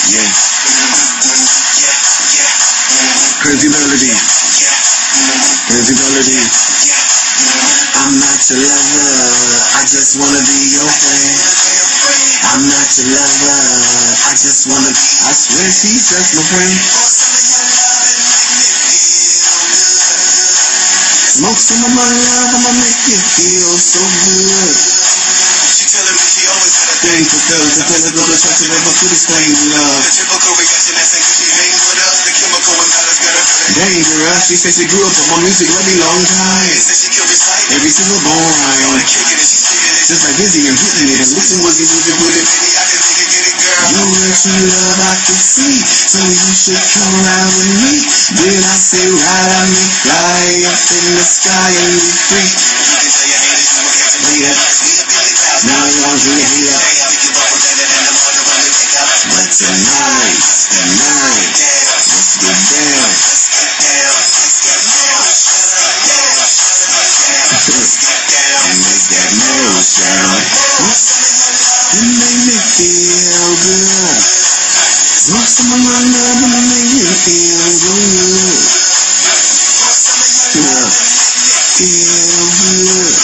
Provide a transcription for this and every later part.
Yeah. Krayzie melody. Krayzie melody. I'm not your lover, I just wanna be your friend. I'm not your lover, I just wanna, I swear she's just my friend. Smoke some of my love, I'ma make you feel so good. She telling me she always had a thing for fellas, the fellas go to church and never put his thing in love. The typical reaction that says she hangs with us, the chemical was not as good as her. Dangerous, she said she grew up on my music really long time. Said she killed excitement. Every single bone rhyme. Just like Izzy and Whitney, and listen with it. You and true love I can see, so you should come ride with me. When I say ride, I mean fly up in the sky and be free. Now you're on the heat up. But tonight, let's get down. And make that nose sound. You make me feel good. Smoke some of my love and make me feel good. Yeah. Feel good.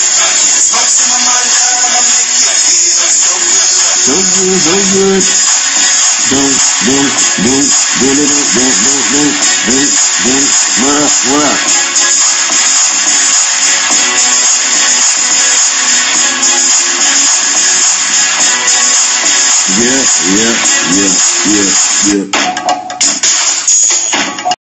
So good, so good. Don't. What? Yeah.